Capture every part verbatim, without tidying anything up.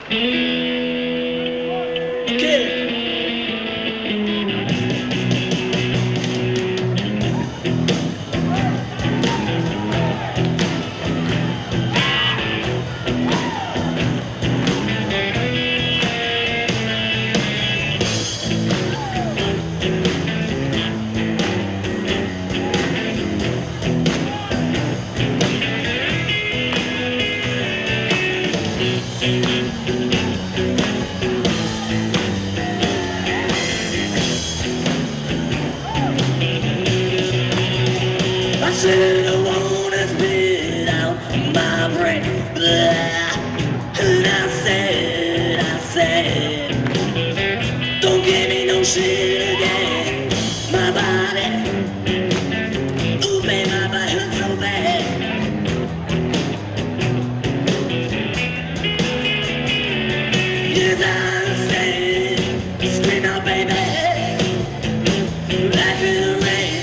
Okay. I said I wanna spit out my brain. Blah. And I said, I said, don't give me no shit again. My body, ooh, babe, my body hurts so bad. Yes, I said, scream out, baby. Life in the rain.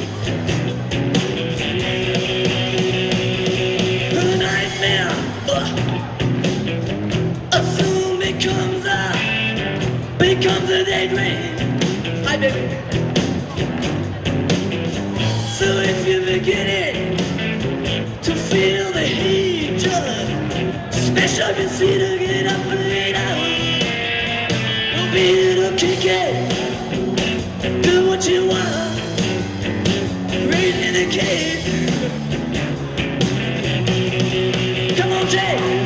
A nightmare, uh, soon becomes a, becomes a daydream. Hi, baby. So if you're beginning to feel the heat, just smash up your seat or get up and lay down. Don't be here to kick it. Do what you want. Rain in the cave. Come on, Jay.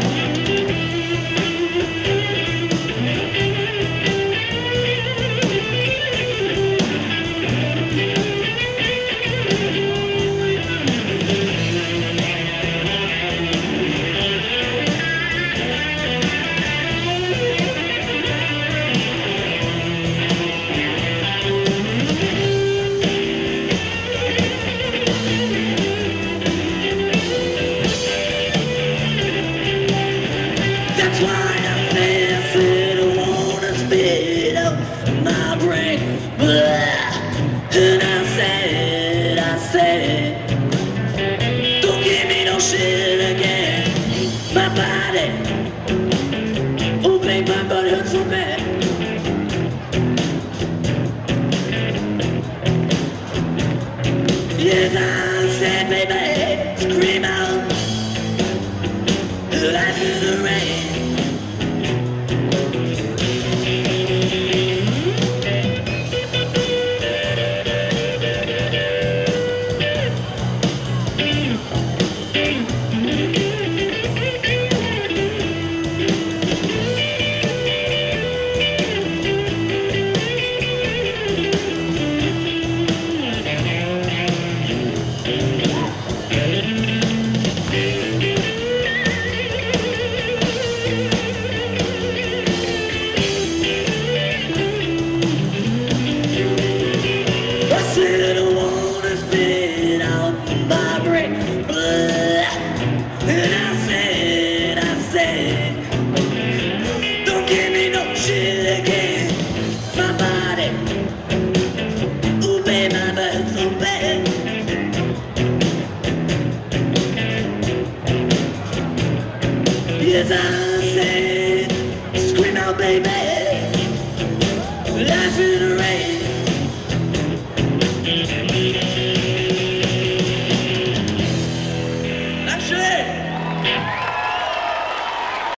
That's why I say I said I wanna spit up my brain. Blah. And I said, I said, don't give me no shit again. My body, oh babe, my body hurts so bad. Yes, I said, baby, scream out, life in the rain. I said I wanna spit out my brain. Blah. And I said, I said, don't give me no shit again. My body, ooh babe, my body's so bad. Yes, I said, scream out, baby. Life in the rain.